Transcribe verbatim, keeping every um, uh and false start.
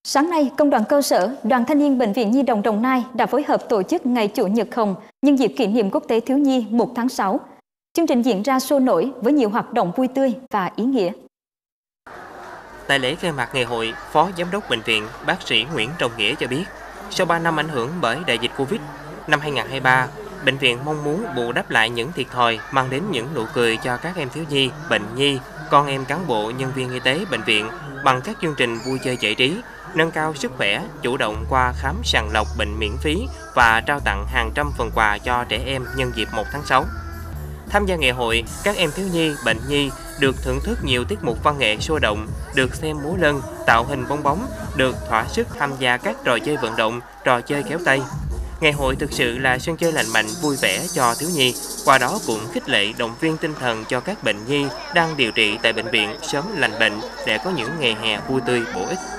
Sáng nay, Công đoàn cơ sở, Đoàn Thanh niên Bệnh viện Nhi đồng Đồng Nai đã phối hợp tổ chức Ngày Chủ nhật hồng nhân dịp kỷ niệm quốc tế thiếu nhi một tháng sáu. Chương trình diễn ra sôi nổi với nhiều hoạt động vui tươi và ý nghĩa. Tại lễ khai mạc ngày hội, Phó Giám đốc Bệnh viện, bác sĩ Nguyễn Trọng Nghĩa cho biết, sau ba năm ảnh hưởng bởi đại dịch Covid, năm hai nghìn không trăm hai mươi ba, bệnh viện mong muốn bù đắp lại những thiệt thòi, mang đến những nụ cười cho các em thiếu nhi, bệnh nhi, con em cán bộ, nhân viên y tế bệnh viện bằng các chương trình vui chơi giải trí, nâng cao sức khỏe, chủ động qua khám sàng lọc bệnh miễn phí và trao tặng hàng trăm phần quà cho trẻ em nhân dịp một tháng sáu. Tham gia ngày hội, các em thiếu nhi, bệnh nhi được thưởng thức nhiều tiết mục văn nghệ sôi động, được xem múa lân, tạo hình bong bóng, được thỏa sức tham gia các trò chơi vận động, trò chơi kéo tay. Ngày hội thực sự là sân chơi lành mạnh, vui vẻ cho thiếu nhi, qua đó cũng khích lệ động viên tinh thần cho các bệnh nhi đang điều trị tại bệnh viện sớm lành bệnh để có những ngày hè vui tươi bổ ích.